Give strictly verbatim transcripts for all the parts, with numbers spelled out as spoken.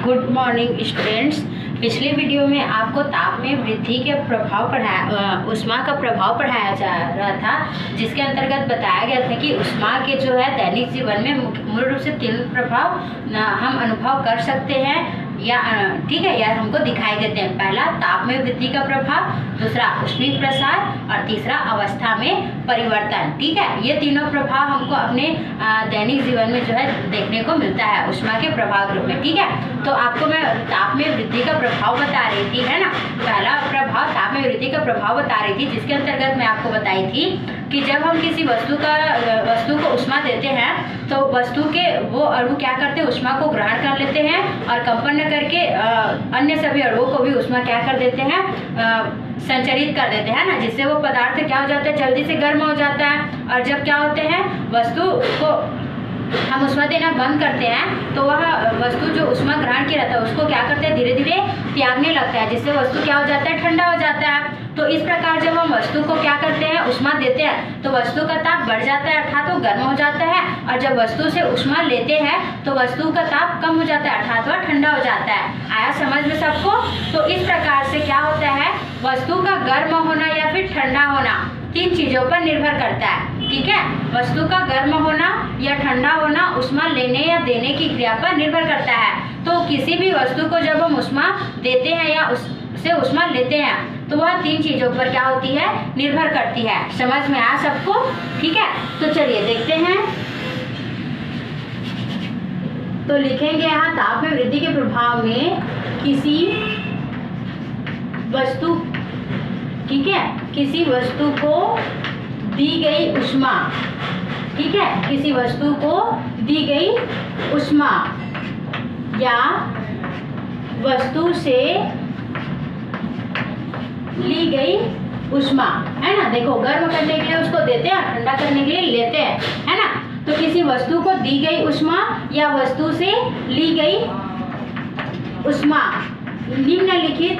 Good morning students. पिछले video में आपको ताप में वृद्धि के प्रभाव पढ़ाया ऊष्मा का प्रभाव पढ़ाया जा रहा था, जिसके अंतर्गत बताया गया था कि ऊष्मा के जो है दैनिक जीवन में मूल रूप से तीन प्रभाव हम अनुभव कर सकते हैं या ठीक है या हमको दिखाई देते हैं। पहला ताप में वृद्धि का प्रभाव, दूसरा ऊष्मीय प्रसार और तीसरा अवस्था में परिवर्तन। ठीक है, ये तीनों प्रभाव हमको अपने दैनिक जीवन में जो है देखने को मिलता है ऊष्मा के प्रभाव के रूप में। ठीक है, तो आपको मैं ताप में वृद्धि का प्रभाव बता रही थी, है ना। पहला प्रभाव ताप में वृद्धि का प्रभाव बता रही थी, जिसके अंतर्गत मैं आपको बताई थी कि जब हम किसी वस्तु का वस्तु को ऊष्मा देते हैं तो वस्तु के वो अणु क्या करते हैं, ऊष्मा को ग्रहण कर लेते हैं और कंपन करके अन्य सभी अणुओं को भी ऊष्मा क्या कर देते हैं, संचरित कर देते हैं ना, जिससे वो पदार्थ क्या हो जाता है, जल्दी से गर्म हो जाता है। और जब क्या होते हैं, वस्तु को हम ऊष्मा देना बंद करते हैं तो वह वस्तु जो ऊष्मा ग्रहण किया रहता है उसको क्या करते हैं, धीरे धीरे त्यागने लगता है, जिससे वस्तु क्या हो जाता है, ठंडा हो जाता है। तो इस प्रकार जब हम वस्तु को क्या करते हैं, ऊष्मा देते हैं तो वस्तु का ताप बढ़ जाता है, अर्थात वो गर्म हो जाता है। और जब वस्तु से ऊष्मा लेते हैं तो वस्तु का ताप कम हो जाता है, अर्थात वह ठंडा हो जाता है। आया समझ में सबको? तो इस प्रकार से क्या होता है, वस्तु का गर्म होना या फिर ठंडा होना तीन चीजों पर निर्भर करता है। ठीक है, वस्तु का गर्म होना या ठंडा होना ऊष्मा लेने या देने की क्रिया पर निर्भर करता है। तो किसी भी वस्तु को जब हम ऊष्मा देते हैं या उससे ऊष्मा लेते हैं तो वह तीन चीजों पर क्या होती है, निर्भर करती है। समझ में आया सबको? ठीक है, तो चलिए देखते हैं। तो लिखेंगे यहाँ ताप में वृद्धि के प्रभाव में किसी वस्तु, ठीक है, किसी वस्तु को दी गई ऊष्मा, ठीक है, किसी वस्तु को दी गई ऊष्मा या वस्तु से ली गई ऊष्मा, है ना। देखो, गर्म करने के लिए उसको देते हैं, ठंडा करने के लिए लेते हैं, है ना। तो किसी वस्तु को दी गई ऊष्मा या वस्तु से ली गई ऊष्मा निम्नलिखित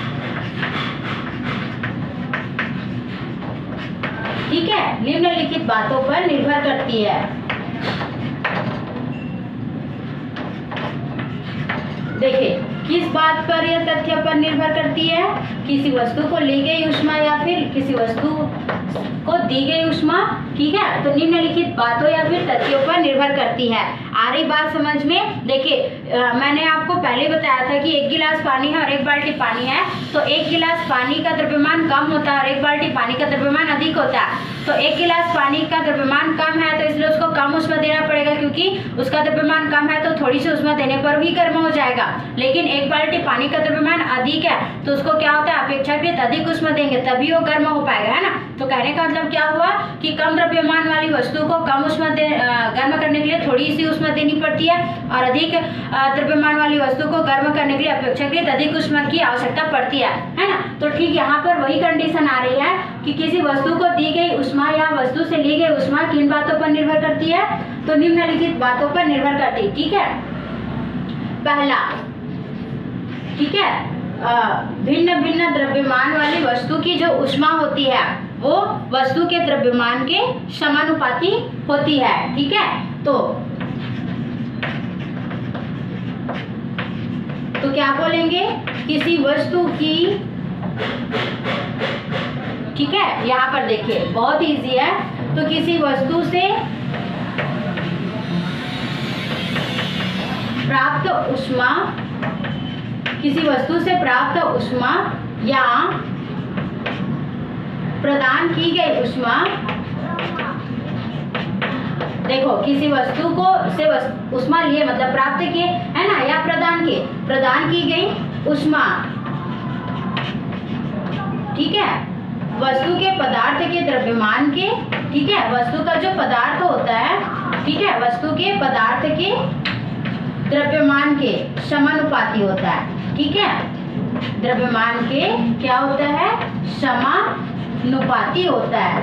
ठीक है निम्नलिखित बातों पर निर्भर करती है। देखिए, किस बात पर यह तथ्य पर निर्भर करती है, किसी वस्तु को ली गई ऊष्मा या फिर किसी वस्तु को दी गई ऊष्मा। ठीक है, तो निम्नलिखित बातों या फिर तथ्यों पर निर्भर करती है। आ रही बात समझ में? देखिए, मैंने आपको पहले बताया था कि एक गिलास पानी है और एक बाल्टी पानी है, तो एक गिलास पानी का द्रव्यमान कम होता है और एक बाल्टी पानी का द्रव्यमान अधिक होता है। तो एक गिलास पानी का द्रव्यमान कम है तो इसलिए उसको कम ऊष्मा देना पड़ेगा, क्योंकि उसका द्रव्यमान कम है तो थोड़ी सी ऊष्मा देने पर ही गर्म हो जाएगा। लेकिन एक बाल्टी पानी का द्रव्यमान अधिक है तो उसको क्या होता है, अपेक्षाकृत अधिक ऊष्मा देंगे तभी वो गर्म हो पाएगा, है ना। तो कहने का मतलब क्या हुआ कि कम द्रव्यमान वाली वस्तु को कम ऊष्मा दे गर्म करने के लिए थोड़ी सी ऊष्मा देनी पड़ती है और अधिक द्रव्यमान वाली वस्तु को गर्म करने के लिए अपेक्षाकृत अधिक ऊष्मा की आवश्यकता पड़ती है, है ना। तो ठीक यहाँ पर वही कंडीशन आ रही है कि किसी वस्तु को दी गई ऊष्मा या वस्तु से ली गई ऊष्मा किन बातों पर निर्भर करती है, तो निम्नलिखित बातों पर निर्भर करती है। ठीक है, पहला, ठीक है, भिन्न भिन्न द्रव्यमान वाली वस्तु की जो ऊष्मा होती है वो वस्तु के द्रव्यमान के समानुपाती होती है। ठीक है, तो तो क्या बोलेंगे, किसी वस्तु की, ठीक है, यहाँ पर देखिए बहुत इजी है। तो किसी वस्तु से प्राप्त ऊष्मा, किसी वस्तु से प्राप्त ऊष्मा या प्रदान की गई ऊष्मा, देखो किसी वस्तु को से ऊष्मा लिए मतलब प्राप्त किए, है ना, या प्रदान किए, प्रदान की गई ऊष्मा, ठीक है, वस्तु के पदार्थ के द्रव्यमान के, ठीक है, वस्तु का जो पदार्थ होता है, ठीक है, वस्तु के पदार्थ के द्रव्यमान के समानुपाती होता है। ठीक है, द्रव्यमान के क्या होता है, समानुपाती होता है,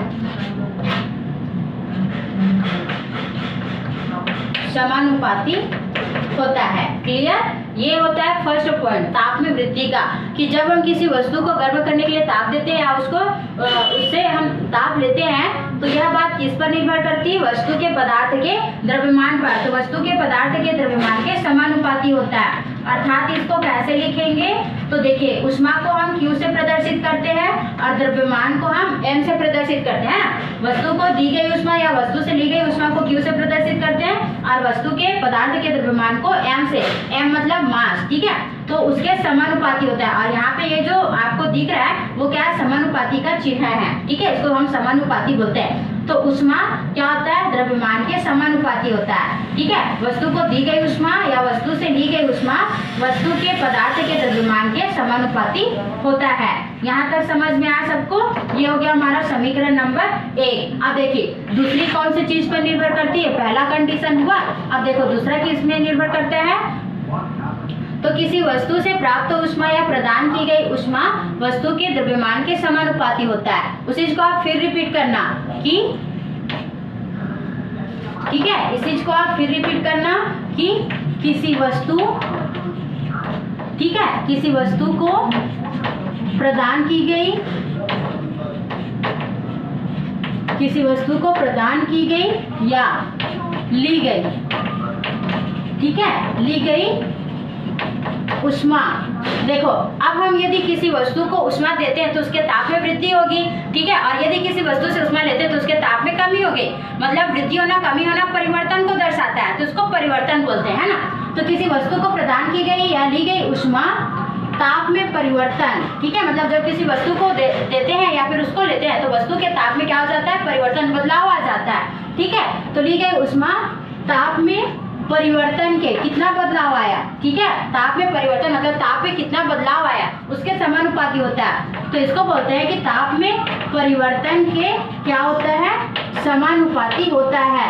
समानुपाती होता है। क्लियर? ये होता है फर्स्ट पॉइंट ताप में वृद्धि का, कि जब हम किसी वस्तु को गर्म करने के लिए ताप देते हैं या उसको उससे हम ताप लेते हैं तो यह बात बात किस पर निर्भर करती है? वस्तु के पदार्थ के द्रव्यमान पर। तो वस्तु के पदार्थ के द्रव्यमान के समानुपाती होता है। अर्थात इसको कैसे लिखेंगे? तो देखिए, ऊष्मा को हम Q से प्रदर्शित करते हैं और द्रव्यमान को हम M से प्रदर्शित करते हैं ना। वस्तु को दी गई ऊष्मा या वस्तु से ली गई ऊष्मा को Q से प्रदर्शित करते हैं और वस्तु के पदार्थ के द्रव्यमान को M से, M मतलब मास, ठीक है, तो उसके समानुपाती होता है। और यहाँ पे ये जो आपको दिख रहा है वो क्या है? समानुपाती का चिन्ह है, ठीक है, इसको हम समानुपाती बोलते हैं। तो ऊष्मा क्या होता है? द्रव्यमान के समानुपाती होता है, ठीक है। वस्तु को दी गई ऊष्मा या वस्तु से ली गई ऊष्मा वस्तु के पदार्थ के द्रव्यमान के समानुपाती होता है। यहाँ तक समझ में आया सबको? ये हो गया हमारा समीकरण नंबर एक। अब देखिए दूसरी कौन सी चीज पर निर्भर करती है? पहला कंडीशन हुआ। अब देखो दूसरा किस में निर्भर करता है? तो किसी वस्तु से प्राप्त ऊष्मा या प्रदान की गई ऊष्मा वस्तु के द्रव्यमान के समानुपाती होता है। उस चीज को आप फिर रिपीट करना कि, ठीक है, इस चीज को आप फिर रिपीट करना कि किसी वस्तु, ठीक है, किसी वस्तु को प्रदान की गई, किसी वस्तु को प्रदान की गई या ली गई, ठीक है, ली गई ऊष्मा। देखो अब हम यदि किसी वस्तु को ऊष्मा देते हैं तो उसके ताप में वृद्धि होगी, ठीक है, और यदि किसी वस्तु से ऊष्मा लेते हैं तो उसके ताप में कमी होगी। मतलब वृद्धि होना, कमी होना परिवर्तन को दर्शाता है, तो उसको परिवर्तन बोलते हैं ना। तो किसी वस्तु को प्रदान की गई या ली गई ऊष्मा ताप में परिवर्तन, ठीक है, मतलब जब किसी वस्तु को दे, देते हैं या फिर उसको लेते हैं तो वस्तु के ताप में क्या हो जाता है? परिवर्तन, बदलाव आ जाता है, ठीक है। तो ली गई ऊष्मा ताप में परिवर्तन के कितना बदलाव आया, ठीक है, ताप में परिवर्तन मतलब ताप में कितना बदलाव आया उसके समानुपाती होता है। तो इसको बोलते हैं कि ताप में परिवर्तन के क्या होता है? समानुपाती होता है,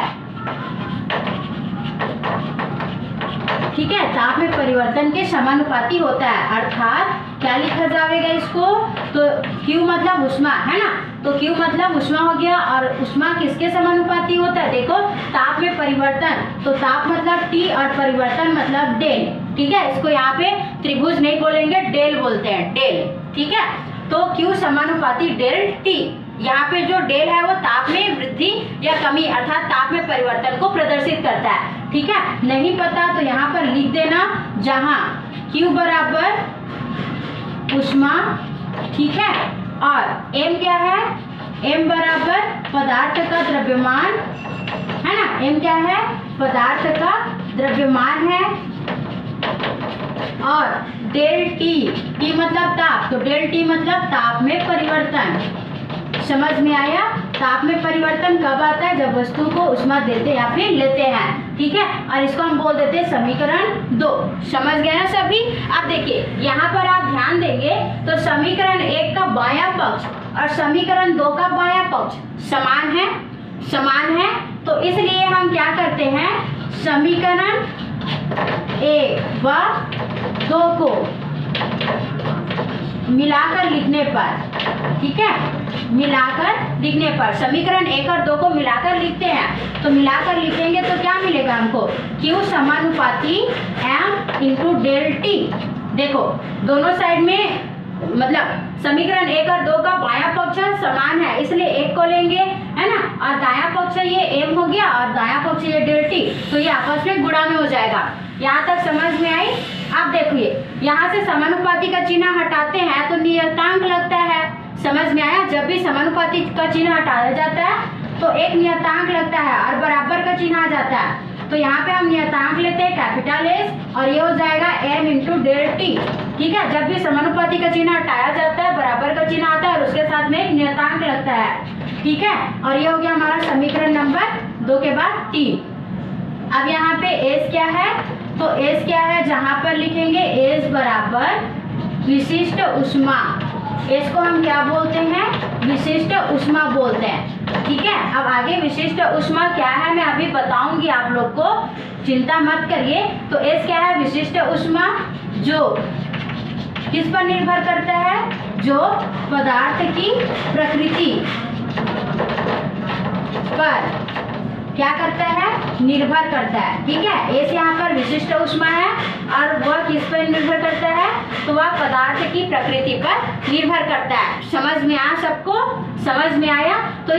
ठीक है, ताप में परिवर्तन के समानुपाती होता है। अर्थात क्या लिखा जाएगा इसको? तो Q मतलब ऊष्मा है ना, तो Q मतलब ऊष्मा हो गया और ऊष्मा किसके समानुपाती होता है? देखो ताप में परिवर्तन, तो ताप मतलब T और परिवर्तन मतलब डेल, ठीक है। इसको यहाँ पे त्रिभुज नहीं बोलेंगे, डेल बोलते हैं, डेल, ठीक है। तो Q समानुपाती डेल T। यहाँ पे जो डेल है वो ताप में वृद्धि या कमी अर्थात ताप में परिवर्तन को प्रदर्शित करता है, ठीक है। नहीं पता तो यहाँ पर लिख देना, जहाँ Q बराबर ऊष्मा, ठीक है, और M क्या है? M बराबर पदार्थ का द्रव्यमान है ना, M क्या है? पदार्थ का द्रव्यमान है। और डेल T, T मतलब ताप, तो डेल T मतलब ताप में परिवर्तन। समझ में आया? ताप में परिवर्तन कब आता है? जब वस्तु को ऊष्मा देते हैं या फिर लेते हैं, ठीक है, और इसको हम बोल देते हैं समीकरण दो। समझ गए ना सभी? अब देखिए यहाँ पर आप ध्यान देंगे तो समीकरण एक का बायां पक्ष और समीकरण दो का बायां पक्ष समान है, समान है। तो इसलिए हम क्या करते हैं? समीकरण एक व दो को मिलाकर लिखने पर, ठीक है, मिलाकर लिखने पर समीकरण एक और दो को मिलाकर लिखते हैं। तो मिलाकर लिखेंगे तो क्या मिलेगा हमको? Q समानुपाती M इंटू डेल टी। देखो दोनों साइड में मतलब समीकरण एक और दो का बायां पक्ष समान है, इसलिए एक को लेंगे, है ना, और दायां पक्ष ये M हो गया और दायां पक्ष ये डेल टी, तो ये आपस में गुणा में हो जाएगा। यहाँ तक समझ में आई? अब देखिए यहाँ से समानुपाती का चिन्ह हटाते हैं तो नियतांक लगता है। समझ में आया? जब भी समानुपाती का चिन्ह हटाया जाता है तो एक नियतांक लगता है और बराबर का चिन्ह आ जाता है। तो यहाँ पे हम नियतांक लेते हैं कैपिटल एस और ये हो जाएगा m इंटू डेल टी, ठीक है। जब भी समानुपाती का चिन्ह हटाया जाता है बराबर का चिन्ह आता है और उसके साथ में एक नियतांक लगता है, ठीक है। और ये हो गया हमारा समीकरण नंबर दो के बाद तीन। अब यहाँ पे एस क्या है? तो एस क्या है? जहाँ पर लिखेंगे एस बराबर विशिष्ट ऊष्मा, एस को हम क्या बोलते हैं? विशिष्ट ऊष्मा बोलते हैं, ठीक है। अब आगे विशिष्ट ऊष्मा क्या है मैं अभी बताऊंगी आप लोग को, चिंता मत करिए। तो एस क्या है? विशिष्ट ऊष्मा जो किस पर निर्भर करता है? जो पदार्थ की प्रकृति पर क्या करता है? निर्भर करता है, ठीक है। एस यहाँ पर विशिष्ट ऊष्मा है और वह किस पर निर्भर करता है? तो वह पदार्थ की प्रकृति पर निर्भर करता है। समझ में आया सबको? समझ में आया? तो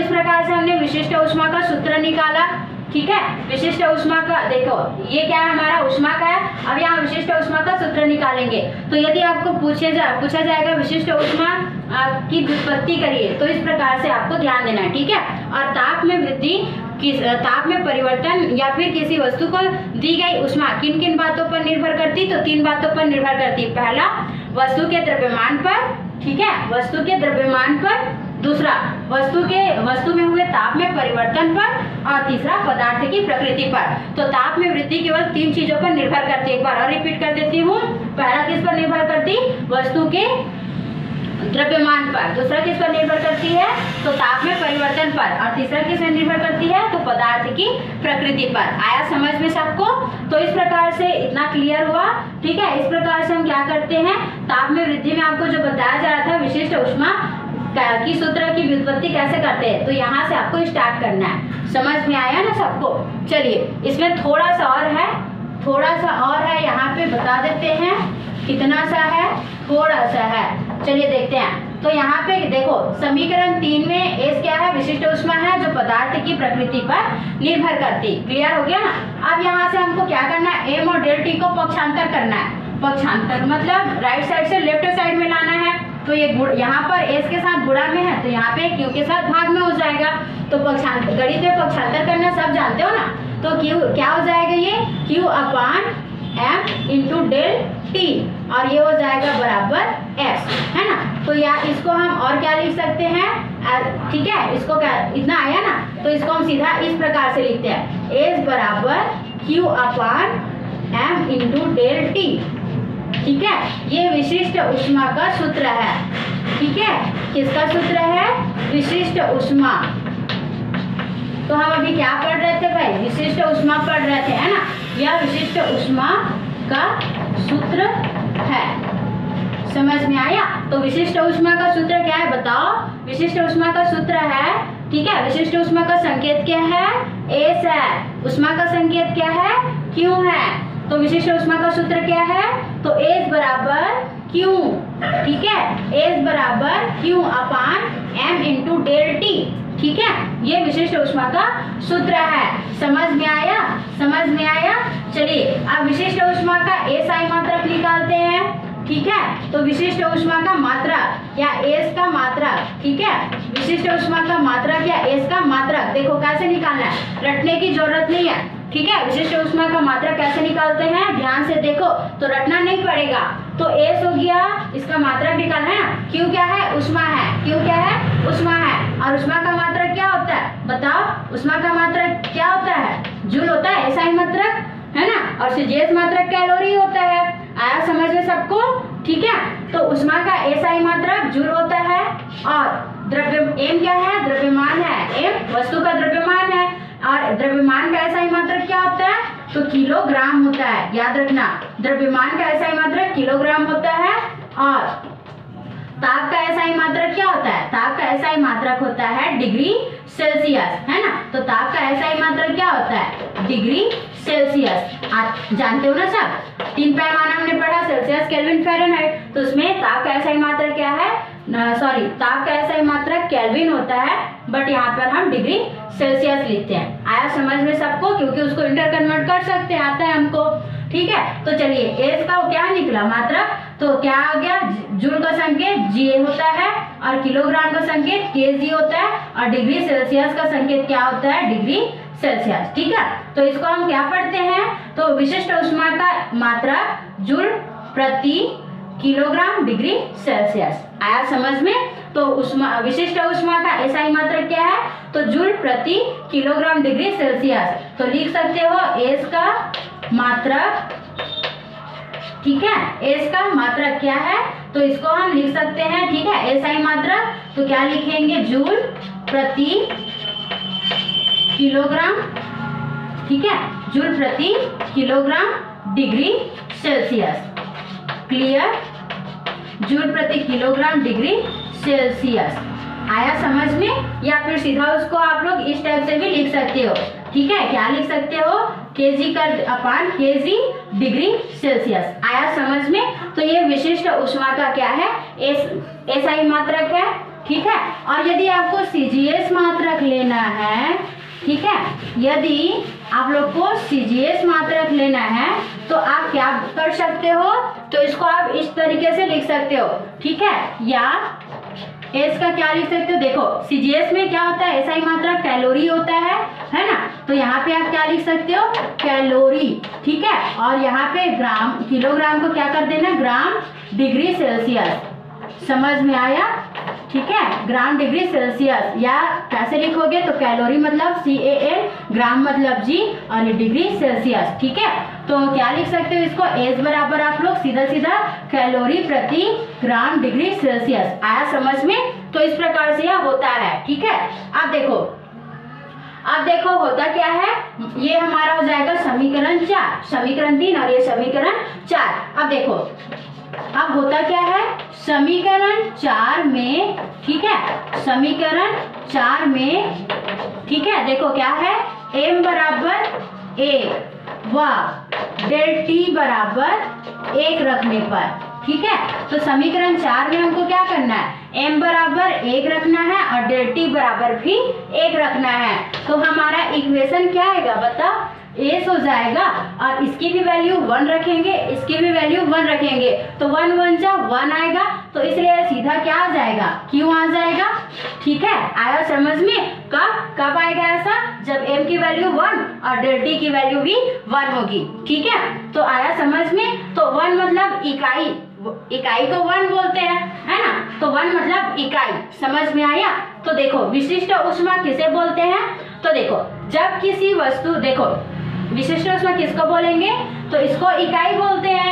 इस प्रकार से हमने विशिष्ट ऊष्मा का सूत्र निकाला। ठीक है, विशिष्ट ऊष्मा का देखो ये क्या है, हमारा ऊष्मा का है। अब यहाँ विशिष्ट ऊष्मा का सूत्र निकालेंगे। तो यदि आपको पूछे जा पूछा जाएगा विशिष्ट ऊष्मा की व्युत्पत्ति करिए, तो इस प्रकार से आपको ध्यान देना है। ठीक है, और ताप में वृद्धि, किस ताप में परिवर्तन या फिर किसी वस्तु को दी गई ऊष्मा किन किन बातों पर निर्भर करती, तो तीन बातों पर निर्भर करती। पहला, वस्तु के द्रव्यमान पर। ठीक है, वस्तु के द्रव्यमान पर। दूसरा, वस्तु के वस्तु में हुए ताप में परिवर्तन पर। और तीसरा, पदार्थ की प्रकृति पर। तो ताप में वृद्धि केवल तीन चीजों पर निर्भर करती है। एक बार और रिपीट कर देती हूँ। पहला किस पर निर्भर करती, वस्तु के द्रव्यमान पर। दूसरा किस पर निर्भर करती है, तो ताप में परिवर्तन पर। और तीसरा किस पर निर्भर करती है, तो पदार्थ की प्रकृति पर। आया समझ में सबको? तो इस प्रकार से इतना क्लियर हुआ। ठीक है, इस प्रकार से हम क्या करते हैं, ताप में वृद्धि में आपको जो बताया जा रहा था विशिष्ट ऊष्मा की सूत्र की व्युत्पत्ति कैसे करते हैं, तो यहाँ से आपको स्टार्ट करना है। समझ में आया ना सबको? चलिए, इसमें थोड़ा सा और है, थोड़ा सा और है, यहाँ पे बता देते हैं कितना सा है, थोड़ा सा है। चलिए देखते हैं। तो यहाँ पे देखो समीकरण तीन में एस क्या है, विशिष्ट ऊष्मा है जो पदार्थ की प्रकृति पर निर्भर करती। क्लियर हो गया ना? अब यहाँ से हमको क्या करना है, एम और डेल टी को पक्षांतर करना है। पक्षांतर मतलब राइट साइड से लेफ्ट साइड में लाना है। तो ये यहाँ पर एस के साथ गुणा में है, तो यहाँ पे क्यू के साथ भाग में हो जाएगा। तो पक्षांतर, गणित में पक्षांतर करना सब जानते हो ना। तो क्यू क्या हो जाएगा, ये Q upon M into del T, और ये हो जाएगा बराबर एस, है ना। तो या इसको हम और क्या लिख सकते हैं, ठीक है, इसको क्या इतना आया ना, तो इसको हम सीधा इस प्रकार से लिखते हैं, एस बराबर Q upon M into del T. ठीक है, ये विशिष्ट ऊष्मा का सूत्र है। ठीक है, किसका सूत्र है, विशिष्ट ऊष्मा। तो हम अभी क्या पढ़ रहे थे भाई, विशिष्ट ऊष्मा पढ़ रहे थे, है ना। यह विशिष्ट ऊष्मा का सूत्र है। समझ में आया? तो विशिष्ट ऊष्मा का सूत्र क्या है बताओ, विशिष्ट ऊष्मा का सूत्र है, ठीक है, विशिष्ट ऊष्मा का संकेत क्या है, एस है। ऊष्मा का संकेत क्या है, क्यू है। तो विशिष्ट ऊष्मा का सूत्र क्या है, तो एस बराबर क्यू। ठीक है, एस बराबर Q upon M into del T. ठीक है, ये विशिष्ट ऊष्मा का सूत्र है। समझ में आया? समझ में आया? चलिए अब विशिष्ट ऊष्मा का एसआई मात्रक निकालते हैं। ठीक है, तो विशिष्ट ऊष्मा का मात्रक या एस का मात्रक, ठीक है, विशिष्ट ऊष्मा का मात्रक या एस का मात्रक देखो कैसे निकालना है, रटने की जरूरत नहीं है। ठीक है, विशिष्ट ऊष्मा का मात्रक कैसे निकालते हैं, ध्यान से देखो, तो रटना नहीं पड़ेगा। तो एस हो गया, इसका मात्रक निकालना है ना, क्यू क्या है, ऊष्मा है, क्यू क्या है, ऊष्मा है। और ऊष्मा का मात्रक क्या होता है बताओ, ऊष्मा का मात्रक क्या होता है, जूल होता है, एसआई मात्रक, है ना, और सीजीएस मात्रक कैलोरी होता है। आया समझ में सबको? ठीक है, तो ऊष्मा का एसआई मात्रक जूल होता है, और द्रव्य एम क्या है, द्रव्यमान है, एम वस्तु का द्रव्यमान है, और द्रव्यमान का एसआई मात्रक क्या होता है, तो किलोग्राम होता है। याद रखना, द्रव्यमान का एसआई मात्रक किलोग्राम होता है, और ताप का एसआई मात्रक क्या होता है, ताप का एसआई मात्रक होता है डिग्री सेल्सियस, है ना। तो ताप का एसआई मात्रक क्या होता है, डिग्री सेल्सियस। आप जानते हो ना सब, तीन पैमाना हमने पढ़ा, सेल्सियस, केल्विन, फ़ारेनहाइट। तो उसमें ताप का एसआई मात्रक क्या है, सॉरी ताप का एसआई मात्रक केल्विन होता है, बट यहाँ पर हम डिग्री सेल्सियस लिखते हैं। आया समझ में सबको? क्योंकि उसको इंटर कन्वर्ट कर सकते हैं, आता है हमको। ठीक है, तो चलिए एस का क्या निकला मात्रक, तो क्या आ गया, जूल का संकेत जी होता है, और किलोग्राम का संकेत के जी होता है, और डिग्री सेल्सियस का संकेत क्या होता है, डिग्री सेल्सियस। ठीक है, तो इसको हम क्या पढ़ते हैं, तो विशिष्ट ऊष्मा का मात्रक जूल प्रति किलोग्राम डिग्री सेल्सियस। आया समझ में? तो उष्मा, विशिष्ट ऊष्मा का एसआई मात्रक क्या है, तो जूल प्रति किलोग्राम डिग्री सेल्सियस। तो लिख सकते हो एस का मात्रक, ठीक है, एस का मात्रक क्या है, तो इसको हम लिख सकते हैं, ठीक है, एसआई मात्रक, तो क्या लिखेंगे, जूल प्रति किलोग्राम, ठीक है, जूल प्रति kilogram degree Celsius. Clear? Joule प्रति किलोग्राम डिग्री सेल्सियस। आया समझ में? या फिर सीधा उसको आप लोग इस टाइप से भी लिख सकते हो। ठीक है, क्या लिख सकते हो, केजी का अपान केजी डिग्री सेल्सियस। आया समझ में? तो ये विशिष्ट ऊष्मा का क्या है, एस एसआई मात्रक है। ठीक है, और यदि आपको सीजीएस मात्रक ठीक है। यदि आप लोग को सी जी एस मात्रक लेना है तो आप क्या कर सकते हो, तो इसको आप इस तरीके से लिख सकते हो, ठीक है। या एस का क्या लिख सकते हो, देखो सी जी एस में क्या होता है, एसआई मात्रक कैलोरी होता है है ना, तो यहाँ पे आप क्या लिख सकते हो, कैलोरी, ठीक है। और यहाँ पे ग्राम, किलोग्राम को क्या कर देना, ग्राम डिग्री सेल्सियस, समझ में आया, ठीक है। ग्राम डिग्री सेल्सियस, या कैसे लिखोगे, तो कैलोरी मतलब सी ए एल, ग्राम मतलब जी, और ये डिग्री सेल्सियस, ठीक है। तो क्या लिख सकते हो इसको, एस बराबर आप लोग सीधा सीधा कैलोरी प्रति ग्राम डिग्री सेल्सियस। आया समझ में, तो इस प्रकार से यह होता है, ठीक है। अब देखो अब देखो होता क्या है, ये हमारा हो जाएगा समीकरण चार, समीकरण तीन और ये समीकरण चार। अब देखो अब होता क्या है, समीकरण चार में, ठीक है, समीकरण चार में, ठीक है, देखो क्या है, m बराबर एक व डेल टी बराबर एक रखने पर, ठीक है। तो समीकरण चार में हमको क्या करना है, m बराबर एक रखना है और डेल टी बराबर भी एक रखना है। तो हमारा इक्वेशन क्या आएगा बताओ, एस हो जाएगा, और इसकी भी वैल्यू वन रखेंगे, इसकी भी वैल्यू वन रखेंगे, तो वन वन जा वन आएगा, तो इसलिए सीधा क्या आ जाएगा, क्यों आ जाएगा, ठीक है। आया समझ में, कब कब आएगा ऐसा, जब m की वैल्यू वन और डेल टी की वैल्यू भी वन होगी, ठीक है। तो आया समझ में, तो वन मतलब इकाई, इकाई को वन बोलते हैं, है ना, तो वन मतलब इकाई, समझ में आया। तो देखो विशिष्ट ऊष्मा किसे बोलते हैं, तो देखो जब किसी वस्तु, देखो विशिष्ट ऊष्मा किसको बोलेंगे, तो इसको इकाई बोलते हैं,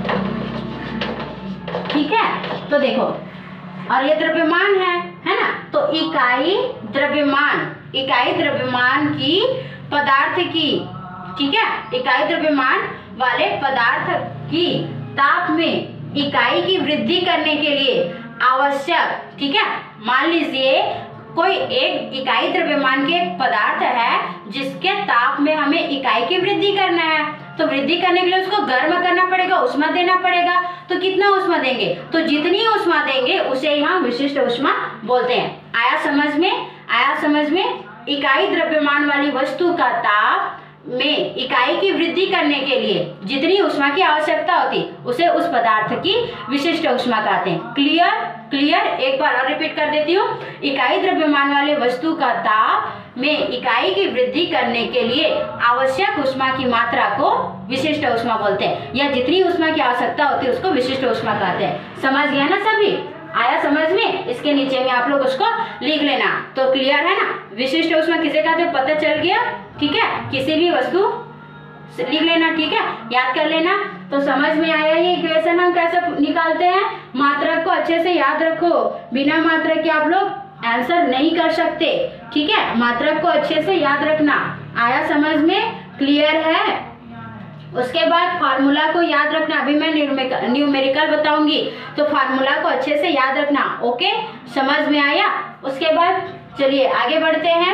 ठीक है। तो देखो और ये द्रव्यमान है है ना, तो इकाई द्रव्यमान, इकाई द्रव्यमान की पदार्थ की, ठीक है, इकाई द्रव्यमान वाले पदार्थ की ताप में इकाई की वृद्धि करने के लिए आवश्यक, ठीक है। मान लीजिए कोई एक इकाई द्रव्यमान के एक पदार्थ है जिसके ताप में हमें इकाई की वृद्धि करना है, तो वृद्धि करने के लिए उसको गर्म करना पड़ेगा, उष्मा देना पड़ेगा, तो कितना उष्मा देंगे, तो जितनी उष्मा देंगे उसे ही हम विशिष्ट उष्मा बोलते हैं। आया समझ में, आया समझ में। इकाई द्रव्यमान वाली वस्तु का ताप में इकाई की वृद्धि करने के लिए जितनी उष्मा की आवश्यकता होती उसे उस पदार्थ की विशिष्ट उष्मा कहते हैं। क्लियर क्लियर एक बार और रिपीट कर देती हूँ, इकाई द्रव्यमान वाले वस्तु का ताप में इकाई की वृद्धि करने के लिए आवश्यक उष्मा की मात्रा को विशिष्ट उष्मा बोलते हैं, या जितनी उष्मा की आवश्यकता होती है उसको विशिष्ट उष्मा कहते हैं। समझ गया ना सभी, आया समझ में। इसके नीचे में आप लोग उसको लिख लेना, तो क्लियर है ना, विशिष्ट उष्मा किसे कहते हैं पता चल गया, ठीक है। किसी भी वस्तु लिख लेना, ठीक है, याद कर लेना। तो समझ में आया ये इक्वेशन हम कैसे निकालते हैं, मात्रक को अच्छे से याद रखो, बिना मात्रक के आप लोग आंसर नहीं कर सकते, ठीक है। मात्रक को अच्छे से याद रखना, आया समझ में, क्लियर है। उसके बाद फार्मूला को याद रखना, अभी मैं न्यूमेरिकल बताऊंगी, तो फार्मूला को अच्छे से याद रखना, ओके, समझ में आया। उसके बाद चलिए आगे बढ़ते हैं,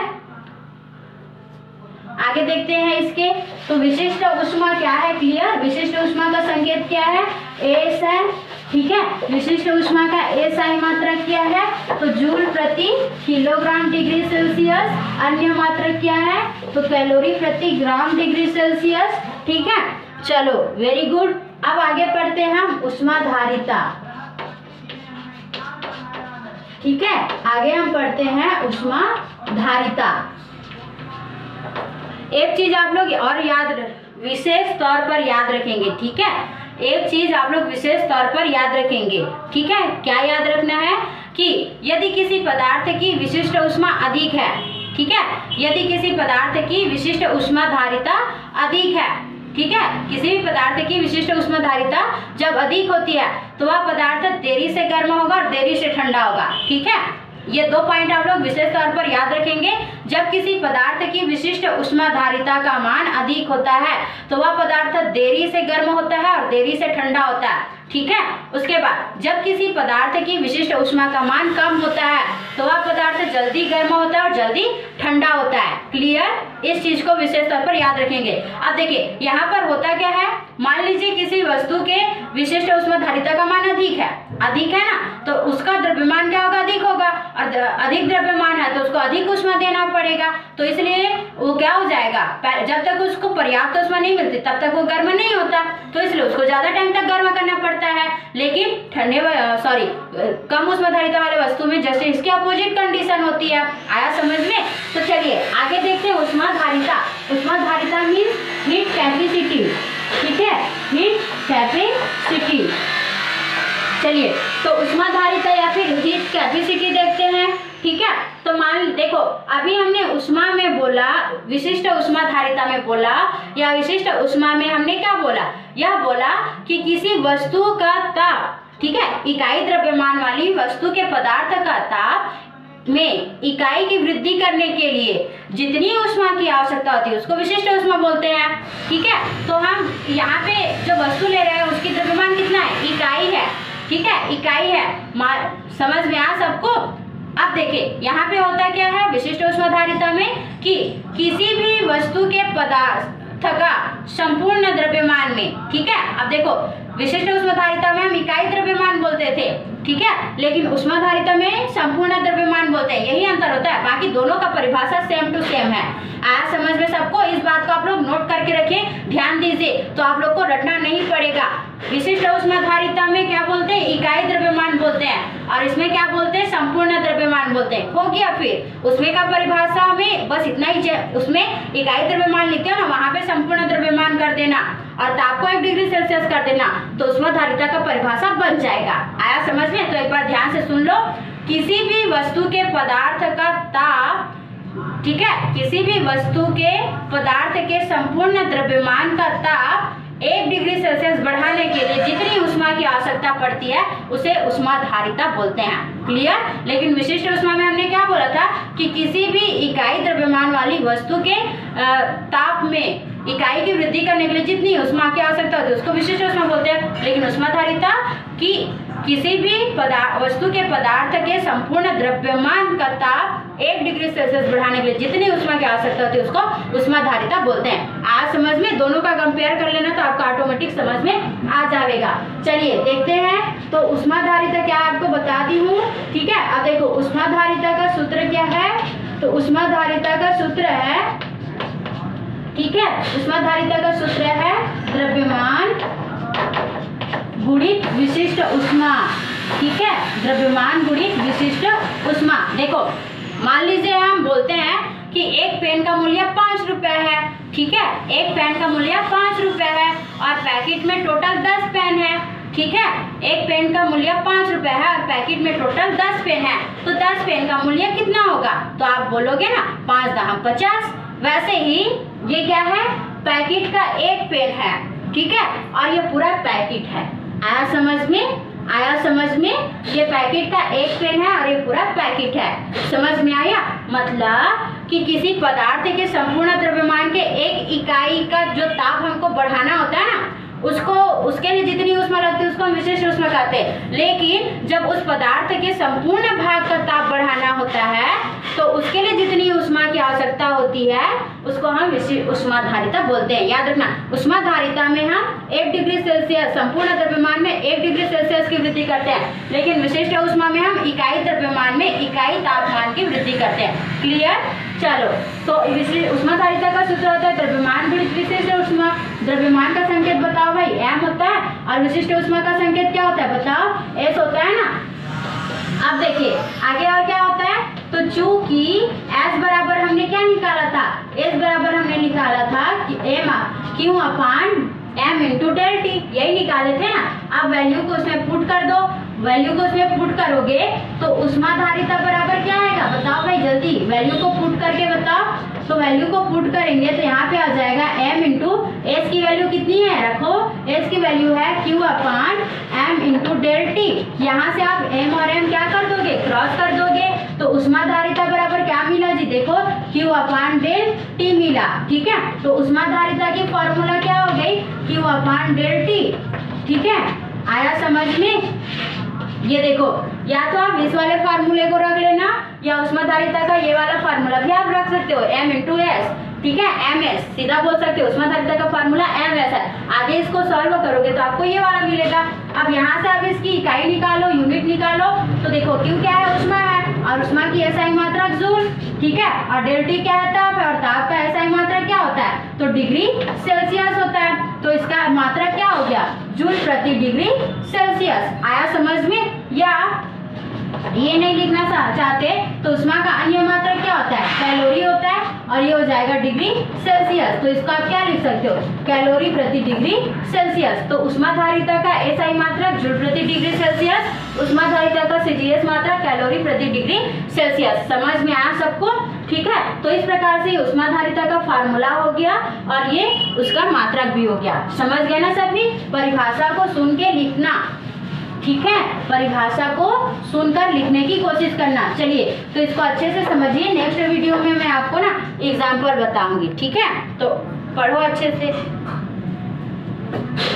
आगे देखते हैं इसके। तो विशिष्ट उष्मा क्या है, क्लियर, विशिष्ट उष्मा का संकेत क्या है, एस है, ठीक है। विशिष्ट उष्मा का एसआई मात्रक क्या है, तो जूल प्रति किलोग्राम डिग्री सेल्सियस। अन्य मात्रक क्या है, तो कैलोरी प्रति ग्राम डिग्री सेल्सियस, ठीक है। चलो वेरी गुड। अब आगे पढ़ते हैं हम उष्माधारिता, ठीक है। आगे हम पढ़ते हैं उष्माधारिता। एक चीज आप लोग और याद विशेष तौर पर याद रखेंगे, ठीक है। एक चीज आप लोग विशेष तौर पर याद रखेंगे, ठीक है। क्या याद रखना है कि यदि किसी पदार्थ की विशिष्ट उष्मा अधिक है, ठीक है, यदि किसी पदार्थ की विशिष्ट उष्माधारिता अधिक है, ठीक है, किसी भी पदार्थ की विशिष्ट उष्माधारिता जब अधिक होती है तो वह पदार्थ देरी से गर्म होगा और देरी से ठंडा होगा, ठीक है। ये दो पॉइंट आप लोग विशेष तौर पर याद रखेंगे। जब किसी पदार्थ की विशिष्ट उष्माधारिता का मान अधिक होता है तो वह पदार्थ देरी से गर्म होता है और देरी से ठंडा होता है, ठीक है। उसके बाद जब किसी पदार्थ की विशिष्ट उष्मा का मान कम होता है तो वह पदार्थ जल्दी गर्म होता है और जल्दी ठंडा होता है, क्लियर। इस चीज को विशेष तौर पर याद रखेंगे। अब देखिए यहाँ पर होता क्या है, मान लीजिए किसी वस्तु के विशिष्ट उष्माधारिता का मान अधिक है, अधिक है ना, तो उसका द्रव्यमान क्या होगा, अधिक होगा, और अधिक द्रव्यमान है तो उसको अधिक ऊष्मा देना पड़ेगा, तो इसलिए वो क्या हो जाएगा, जब तक उसको पर्याप्त ऊष्मा नहीं मिलती तब तक वो गर्म नहीं होता, तो इसलिए उसको ज्यादा टाइम तक गर्म करना पड़ता है। लेकिन ठंडे सॉरी कम ऊष्माधारिता वाले वस्तु में जैसे इसकी अपोजिट कंडीशन होती है। आया समझ में? तो चलिए आगे देखते हैं ऊष्माधारिता। ऊष्माधारिता मीन्स हीट कैपेसिटी, ठीक है, हीट कैपेसिटी। चलिए तो ऊष्माधारिता या फिर हीट कैपेसिटी देखते हैं, ठीक है। तो मान देखो अभी हमने ऊष्मा में बोला, विशिष्ट ऊष्माधारिता में बोला या विशिष्ट ऊष्मा में हमने क्या बोला, यह बोला कि किसी वस्तु का ताप, ठीक है, इकाई द्रव्यमान वाली वस्तु के पदार्थ का ताप में इकाई की वृद्धि करने के लिए जितनी ऊष्मा की आवश्यकता होती है उसको विशिष्ट ऊष्मा बोलते हैं, ठीक है। तो हम यहाँ पे जो वस्तु ले रहे हैं उसकी द्रव्यमान कितना है, इकाई है, ठीक है, इकाई है। समझ में आ सबको? अब देखिए यहाँ पे होता क्या है विशिष्ट ऊष्माधारिता में कि किसी भी वस्तु के पदार्थ का संपूर्ण द्रव्यमान में, ठीक है। अब देखो विशिष्ट ऊष्माधारिता में हम इकाई द्रव्यमान बोलते थे, ठीक है, लेकिन ऊष्माधारिता में संपूर्ण द्रव्यमान बोलते हैं, यही अंतर होता है, बाकी दोनों का परिभाषा सेम टू सेम है। आया समझ में सबको? इस बात को आप लोग नोट करके रखिए, ध्यान दीजिए, तो आप लोग को रटना नहीं पड़ेगा। विशिष्ट ऊष्माधारिता में क्या बोलते हैं, इकाई द्रव्यमान बोलते हैं, और इसमें क्या बोलते हैं, संपूर्ण द्रव्यमान बोलते हैं। हो गया, फिर उसमें का परिभाषा में बस इतना ही, उसमें इकाई द्रव्यमान लिखते हो ना, वहां पे संपूर्ण द्रव्यमान कर देना और ताप को एक डिग्री सेल्सियस कर देना, तो ऊष्माधारिता का परिभाषा बन जाएगा। आया समझ में? तो एक बार ध्यान से सुन लो, किसी भी वस्तु के पदार्थ का ताप, ठीक है, किसी भी वस्तु के पदार्थ के संपूर्ण द्रव्यमान का ताप एक डिग्री सेल्सियस बढ़ाने के लिए जितनी ऊष्मा की आवश्यकता पड़ती है उसे ऊष्माधारिता बोलते हैं। क्लियर? लेकिन विशिष्ट ऊष्मा में हमने क्या बोला था कि किसी भी इकाई द्रव्यमान वाली वस्तु के ताप में इकाई की वृद्धि करने के लिए जितनी ऊष्मा की आवश्यकता होती है उसको विशिष्ट ऊष्मा बोलते हैं। लेकिन ऊष्माधारिता की किसी भी पदार्थ वस्तु के पदार्थ के संपूर्ण द्रव्यमान का ताप एक डिग्री सेल्सियस बढ़ाने के लिए जितनी ऊष्मा की आवश्यकता होती है उसको ऊष्माधारिता बोलते हैं। आज समझ में? दोनों का कंपेयर कर लेना तो आपका ऑटोमेटिक समझ में आ जाएगा। चलिए देखते हैं, तो ऊष्माधारिता क्या आपको बता दी हूँ, ठीक है। अब देखो ऊष्माधारिता का सूत्र क्या है, तो ऊष्माधारिता का सूत्र है, ठीक है, ऊष्माधारिता का सूत्र है द्रव्यमान गुणित विशिष्ट ऊष्मा, ठीक है, द्रव्यमान गुणित विशिष्ट ऊष्मा। देखो मान लीजिए हम बोलते हैं कि एक पेन का मूल्य पाँच रुपए है, ठीक है, एक पेन का मूल्य पाँच रुपए है और पैकेट में टोटल दस पेन है, ठीक है, एक पेन का मूल्य पाँच रुपए है और पैकेट में टोटल दस पेन है, तो दस पेन का मूल्य कितना होगा, तो आप बोलोगे ना पाँच दहम पचास। वैसे ही ये क्या है, पैकेट का एक पेन है, ठीक है, और ये पूरा पैकेट है। आया समझ में? आया समझ में? ये पैकेट का एक पेन है और ये पूरा पैकेट है। समझ में आया? मतलब कि किसी पदार्थ के संपूर्ण द्रव्यमान के एक इकाई का जो ताप हमको बढ़ाना होता है ना, उसको उसके लिए जितनी ऊष्मा लगती है उसको हम विशिष्ट ऊष्मा कहते हैं। लेकिन जब उस पदार्थ के संपूर्ण भाग का ताप बढ़ाना होता है तो उसके लिए जितनी ऊष्मा की आवश्यकता होती है उसको हम विशिष्ट ऊष्माधारिता बोलते हैं। याद रखना, ऊष्माधारिता में हम एक डिग्री सेल्सियस संपूर्ण द्रव्यमान में एक डिग्री सेल्सियस की वृद्धि करते हैं, लेकिन विशिष्ट ऊष्मा में हम इकाई द्रव्यमान में इकाई तापमान की वृद्धि करते हैं। क्लियर? चलो, तो ऊष्माधारिता का सूत्र होता है द्रव्यमान गुणित विशिष्ट ऊष्मा। द्रव्यमान का संकेत बताओ भाई, एम होता है, और विशिष्ट ऊष्मा का संकेत क्या होता है बताओ, एस होता है ना। अब देखिए आगे और क्या होता है, तो चूंकि एस बराबर हमने क्या निकाला था, एस बराबर हमने निकाला था कि M Q upon M into del T, यही निकाले थे ना। अब वैल्यू को उसमें पुट कर दो, वैल्यू को उसमें पुट करोगे तो ऊष्माधारिता बराबर क्या आएगा बताओ भाई, जल्दी वैल्यू को पुट करके बताओ। तो वैल्यू को पुट करेंगे तो यहाँ पे आ जाएगा m इंटू एस की वैल्यू कितनी है, रखो s की वैल्यू है q upon m into del T. यहाँ से आप m और m क्या कर दोगे, क्रॉस कर दोगे, तो ऊष्माधारिता बराबर क्या मिला जी, देखो q अपान डेल टी मिला, ठीक है। तो ऊष्माधारिता की फॉर्मूला क्या हो गई, q अपान डेल टी, ठीक है। आया समझ में? ये देखो, या तो आप इस वाले फार्मूले को रख लेना या ऊष्माधारिता का ये वाला फार्मूला भी आप रख सकते हो, m इंटू एस। ठीक है, एम एस सीधा बोल सकते हो, उष्माधारिता का फार्मूला एम एस है। आगे इसको सॉल्व करोगे तो आपको ये वाला मिलेगा। अब यहाँ से आप इसकी इकाई निकालो, यूनिट निकालो, तो देखो क्यू क्या है, उष्मा है, और उष्मा की एसआई मात्रक जूल, ठीक है, और डेल्टा क्या है, ताप है, और ताप का एसआई मात्रक क्या होता है, तो डिग्री सेल्सियस होता है। तो इसका मात्रक क्या हो गया, जूल प्रति डिग्री सेल्सियस। आया समझ में? या ये नहीं लिखना चाहते तो उष्मा का अन्य मात्रक क्या होता है, कैलोरी होता है, और ये हो जाएगा डिग्री सेल्सियस। तो इसको आप क्या लिख सकते हो, कैलोरी प्रति डिग्री सेल्सियस। तो उष्माधारिता का एसआई मात्रक जूल प्रति डिग्री सेल्सियस, उष्माधारिता का सीजीएस मात्रक कैलोरी प्रति डिग्री सेल्सियस। समझ में आया सबको? ठीक है, तो इस प्रकार से उष्माधारिता का फार्मूला हो गया और ये उसका मात्रक भी हो गया। समझ गए ना सभी? परिभाषा को सुन के लिखना, ठीक है, परिभाषा को सुनकर लिखने की कोशिश करना। चलिए, तो इसको अच्छे से समझिए। नेक्स्ट वीडियो में मैं आपको ना एग्जाम्पल बताऊंगी, ठीक है, तो पढ़ो अच्छे से।